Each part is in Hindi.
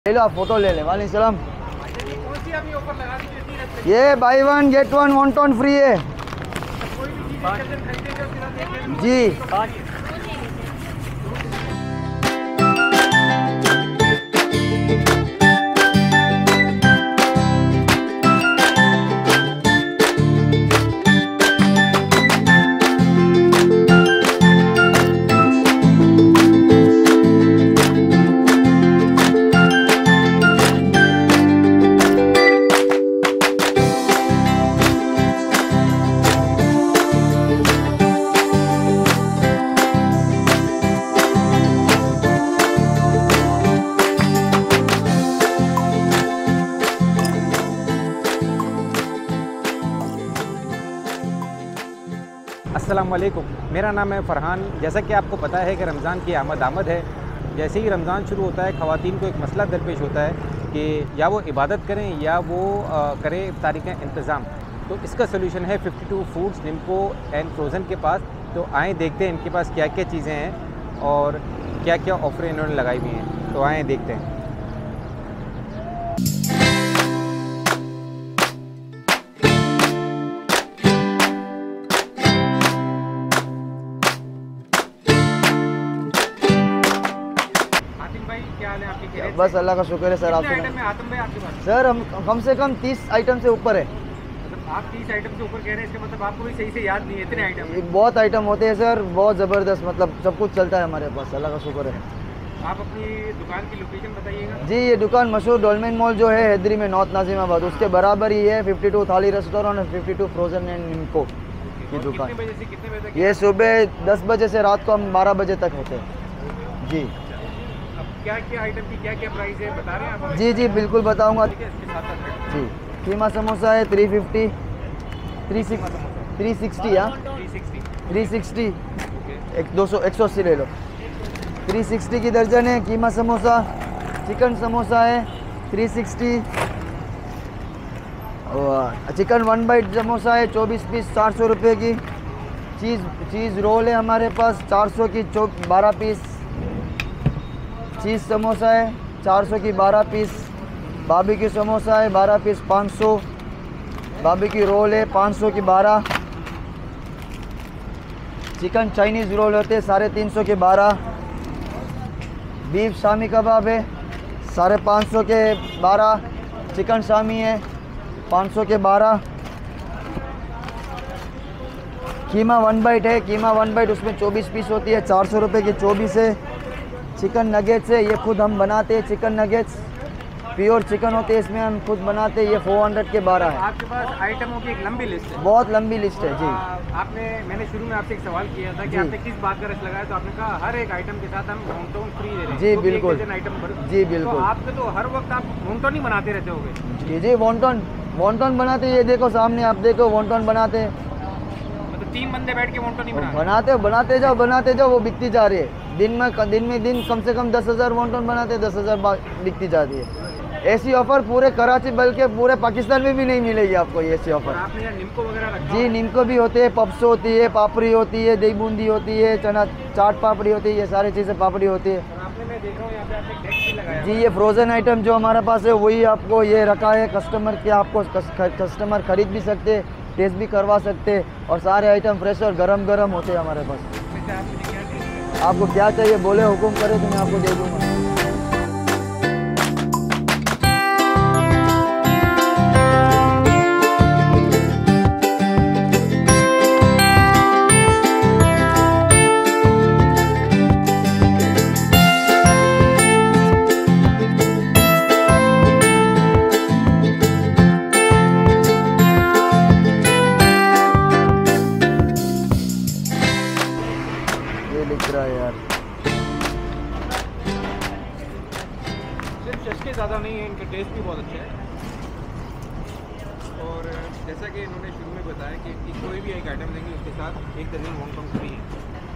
ले लो आप फोटो ले ले। वालेकुम सलाम। ये बाई 1 गेट 1 वॉन्टन फ्री है जी। अस्सलामुअलैकुम, मेरा नाम है फ़रहान। जैसा कि आपको पता है कि रमज़ान की आमद है। जैसे ही रमज़ान शुरू होता है, ख़वातीन को एक मसला दरपेश होता है कि या वो इबादत करें या वो करें इफ्तारी का इंतज़ाम। तो इसका सलूशन है 52 फूड्स निम्को एंड फ्रोज़न के पास। तो आएँ देखते हैं इनके पास क्या क्या चीज़ें हैं और क्या क्या ऑफ़रें इन्होंने लगाई हुई हैं। तो आएँ देखते हैं। बस अल्लाह का शुक्र है सर। आप सर हम कम से कम 30 आइटम से ऊपर है। आप 30 आइटम से ऊपर कह रहे हैं, इसका मतलब आपको भी सही से याद नहीं है, इतने आइटम? बहुत आइटम होते हैं सर, बहुत ज़बरदस्त, मतलब सब कुछ चलता है हमारे पास, अल्लाह का शुक्र है। आप अपनी दुकान की लोकेशन बताइएगा। जी, ये दुकान मशहूर डोलमेन मॉल जो है हैदरी में, नॉर्थ नाजिमाबाद, उसके बराबर ही है 52 थाली रेस्टोरेंट और 52 फ्रोजन एंड निम्को की दुकान। कितने बजे से कितने बजे तक? ये सुबह 10 बजे से रात को हम 12 बजे तक होते हैं जी। क्या क्या आइटम की क्या क्या प्राइस है बता रहे हैं आप? जी जी बिल्कुल बताऊंगा जी। कीमा समोसा है 350, 360 या 360 180 ले लो। 360 की दर्जन है कीमा समोसा। चिकन समोसा है 360। और चिकन 1 बाइट समोसा है 24 पीस 400 रुपये की। चीज़ रोल है हमारे पास 400 की 12 पीस। चीज़ समोसा है 400 की 12 पीस। बारबेक्यू समोसा है 12 पीस 500। बारबेक्यू रोल है 500 की 12। चिकन चाइनीज़ रोल होते हैं 350 के 12। बीफ शामी कबाब है 550 के 12। चिकन शामी है 500 के 12। कीमा 1 बाइट है, कीमा 1 बाइट उसमें 24 पीस होती है, 400 रुपये की 24 है। चिकन नगेट्स है, ये खुद हम बनाते हैं। चिकन नगेट्स प्योर चिकन होते हैं, इसमें हम खुद बनाते हैं। ये 400 के 12 है। आपके पास आइटमों की एक लंबी लिस्ट है। बहुत लंबी लिस्ट है जी। मैंने शुरू में आपसे एक सवाल किया था कि आपने किस बात का रस लगाया, तो आपने कहा हर एक आइटम के साथ हम होमटोन फ्री दे रहे हैं। जी बिल्कुल आइटम पर जी बिल्कुल। तो आपके तो हर वक्त आप होमटोन ही बनाते रहते होंगे? जी जी वॉन्टन बनाते। ये देखो सामने आप देखो वॉन्टन बनाते। मतलब 3 बंदे बैठ के होमटोन ही बनाते जाओ, वो बिकती जा रही है। दिन में कम से कम 10,000 वॉन्टन बनाते, 10,000 बिकती जाती है। ऐसी ऑफर पूरे कराची बल्कि पूरे पाकिस्तान में भी नहीं मिलेगी आपको ये ऐसी ऑफर। आपने यहाँ निम्को वगैरह रखा? जी निम्को भी होते हैं, पप्स होती है, पापड़ी होती है, दही बूंदी होती है, चना चाट पापड़ी होती है, ये सारी चीज़ें पापड़ी होती है। आपने मैं देख रहा हूँ यहाँ पे आपने डेस्क भी लगाया। जी ये फ्रोज़न आइटम जो हमारे पास है वही आपको ये रखा है। कस्टमर के आपको कस्टमर खरीद भी सकते, टेस्ट भी करवा सकते, और सारे आइटम फ्रेश और गरम होते हैं हमारे पास। आपको क्या चाहिए बोले, हुक्म करे तो मैं आपको दे दूँगा। ज़्यादा नहीं है, इनका टेस्ट भी बहुत अच्छा है। और जैसा कि इन्होंने शुरू में बताया कि कोई भी एक आइटम देंगे उसके साथ एक दर्जन होमटोन फ्री है।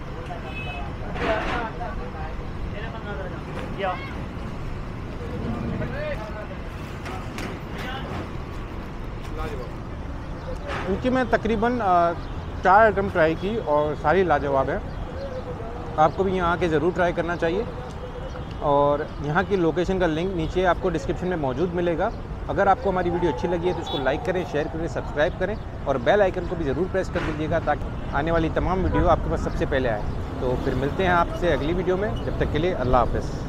इनकी मैं तकरीबन 4 आइटम ट्राई की और सारी लाजवाब है। आपको भी यहाँ आके ज़रूर ट्राई करना चाहिए। और यहाँ की लोकेशन का लिंक नीचे आपको डिस्क्रिप्शन में मौजूद मिलेगा। अगर आपको हमारी वीडियो अच्छी लगी है तो इसको लाइक करें, शेयर करें, सब्सक्राइब करें और बेल आइकन को भी ज़रूर प्रेस कर दीजिएगा ताकि आने वाली तमाम वीडियो आपके पास सबसे पहले आए। तो फिर मिलते हैं आपसे अगली वीडियो में, जब तक के लिए अल्लाह हाफ़िज़।